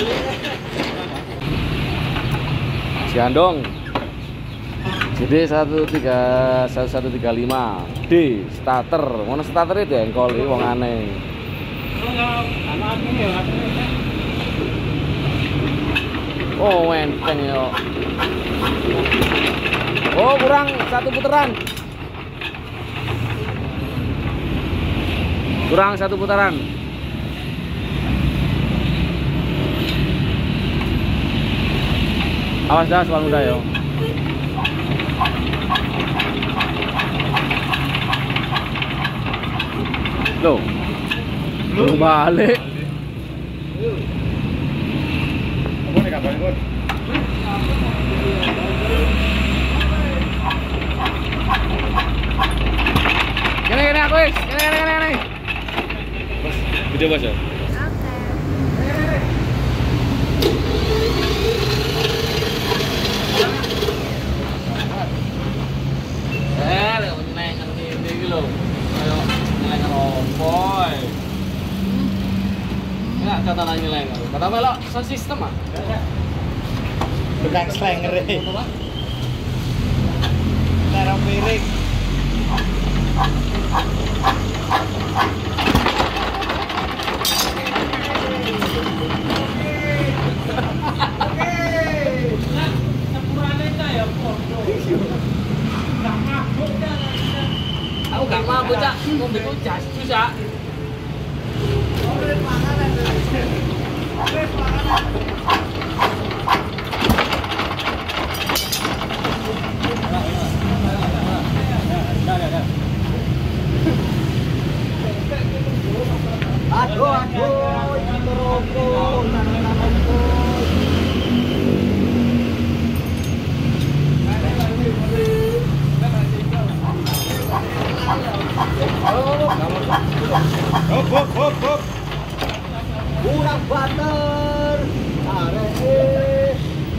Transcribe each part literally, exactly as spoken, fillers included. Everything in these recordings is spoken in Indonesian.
Ciandong J D satu tiga satu satu tiga lima D starter mana starter itu engkol iki wong aneh. Oh enteng yo. Oh kurang satu putaran. Kurang satu putaran. Awas dah soal muda yo. Loh. Belum balik. Apa nih kabar Gun? Gini gini aku is. Gini gini gini gini. Bos, video bos ya. Kata nanya lain, kata melok sound system ah. Bukan slenger ini. Terong miring. Aku gak mampu cak, mobilku jas susah. Aduh, aduh, itu rokok, hop, hop, hop, hop. Kurang butter. Arek.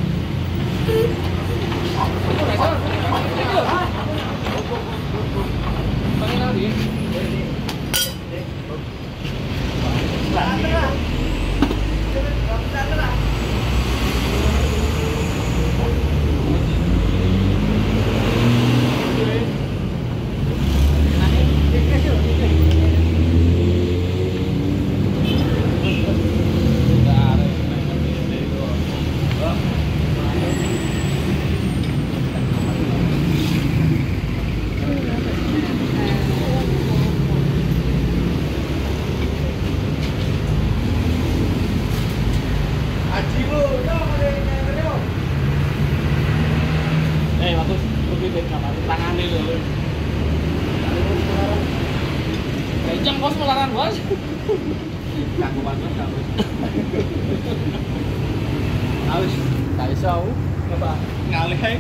Kejang bos melaran bos. Kanggo banget kamu. Harus tak iso. Coba ngalih ae.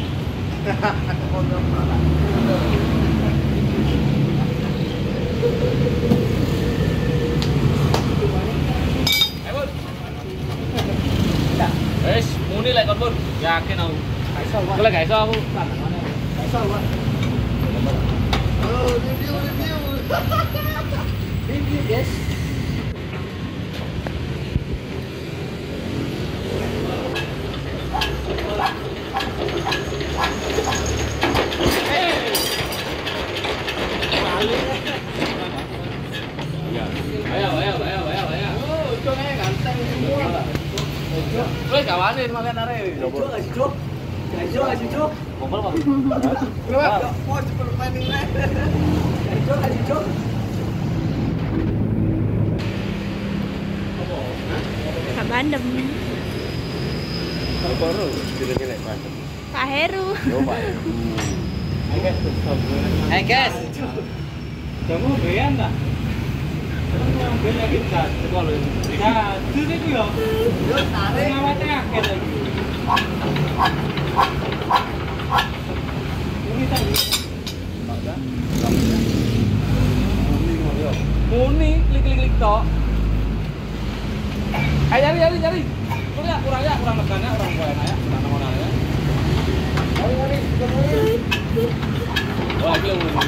Wes, muni lek kon pun. Yakin aku. Tak iso. Kalau gak iso aku. Tak iso, Pak. Oh, review review. Review, guys. Ayo, ayo, ayo, ayo, ayo. Oh, coknya ganteng semua. Wes kawanin makan arek. Cok, kasih cok. Kasih cok, kasih cok. Kumpul Pak. Berapa? Mau cepet mainin lah. Kasih cok, kasih cok. Kak Bandem. Kalau baru nilai Bandem. Pak Heru. Yo, Pak. Hai guys, Hai guys. kamu beyan tak? Kamu beyan lagi tak? Kalau ya, itu itu ya. Yo tarik. Ngawatnya akeh lagi. Ini tadi. Muni klik klik klik tok. Ayo nyari nyari nyari. Kurang ya, kurang ya, kurang negannya, kurang buahnya ya, kurang nongonnya ya. Ayo nyari, nyari. Wah, ini udah.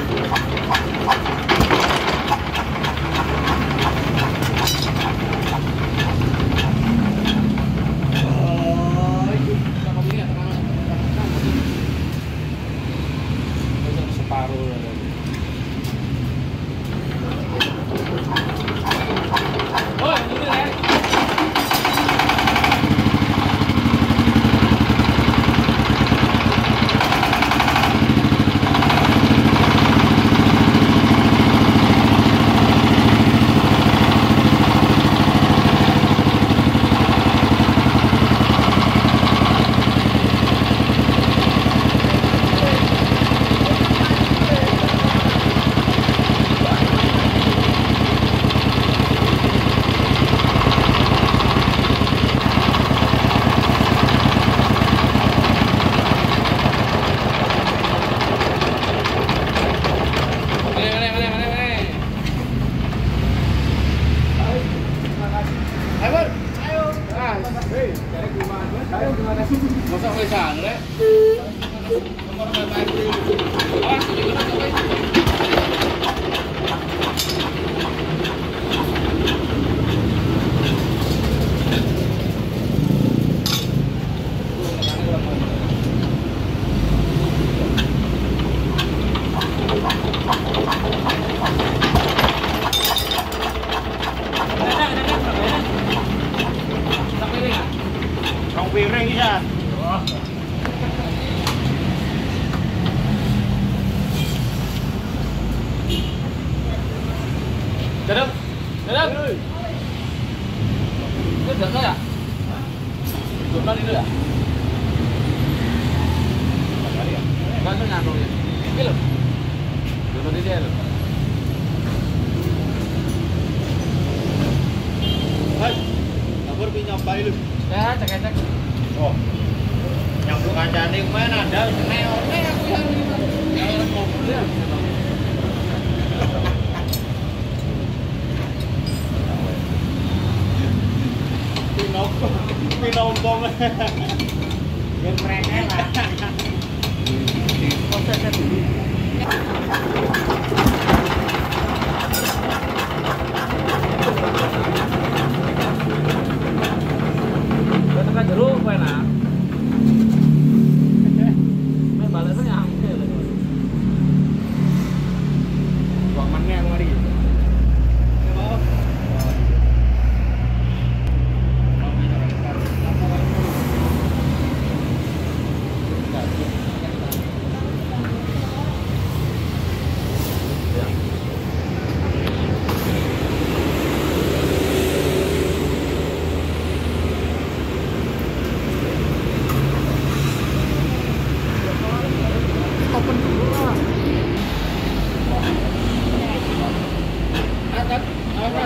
Hei, cari gimana? Cari gimana? Masa pesan, Rek? Nomor bapak itu. Awas, ini kan coba. Piring ya. Dadap. Dadap. Itu udah ya? Jumlah itu ya? Enggak tuh nyano ya. Ini loh. Jumlah itu ya loh. Hai. Kabur pi nyobai lu. Ya, cek-cek. Oh. Nyambung kancane kemana ada seneng ora aku ya. Kalau ngobrol ya. Pinompong, pinompong. Yang mereka lah. Prosesnya dulu. Udah tekan jeruk kowe nak. Main balasnya nyampe lho. Wong meneh mari. Ya, Pak. Open dulu lah. Atas, atas.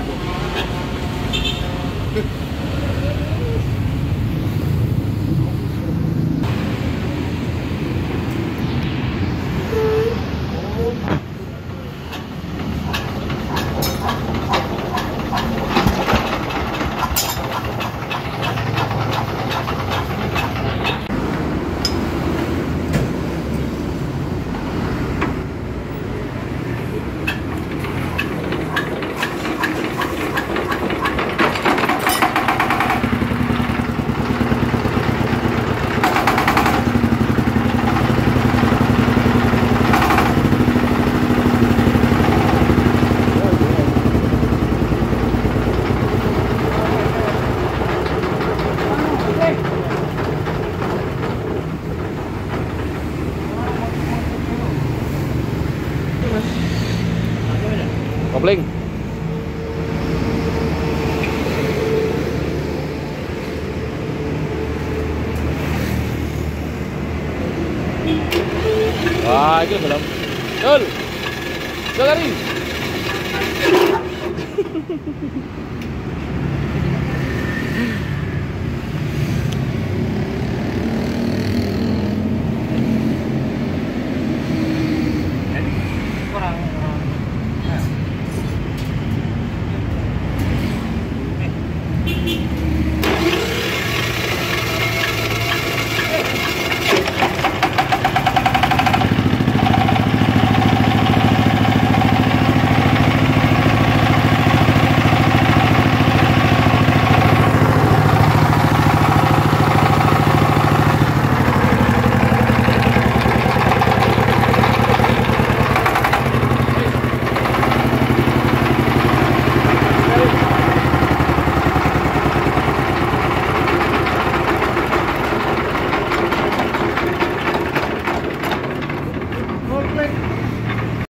Kopling. Wah, itu belum. Betul. Sekali.